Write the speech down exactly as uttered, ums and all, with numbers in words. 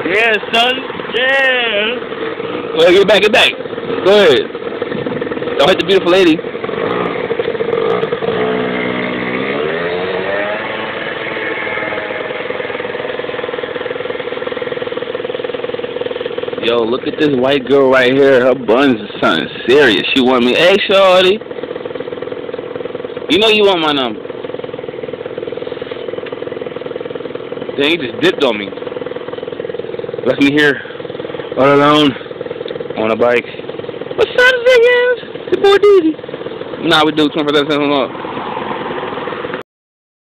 Yeah, son. Yeah. Well, get back, get back. Go ahead. Don't hit the beautiful lady. Yo, look at this white girl right here. Her buns is something serious. She want me. Hey, shorty. You know you want my number. Dang, he just dipped on me. Left me here all alone on a bike. What's up, niggas? The boy Didi. Nah, we do twenty-five cents on off.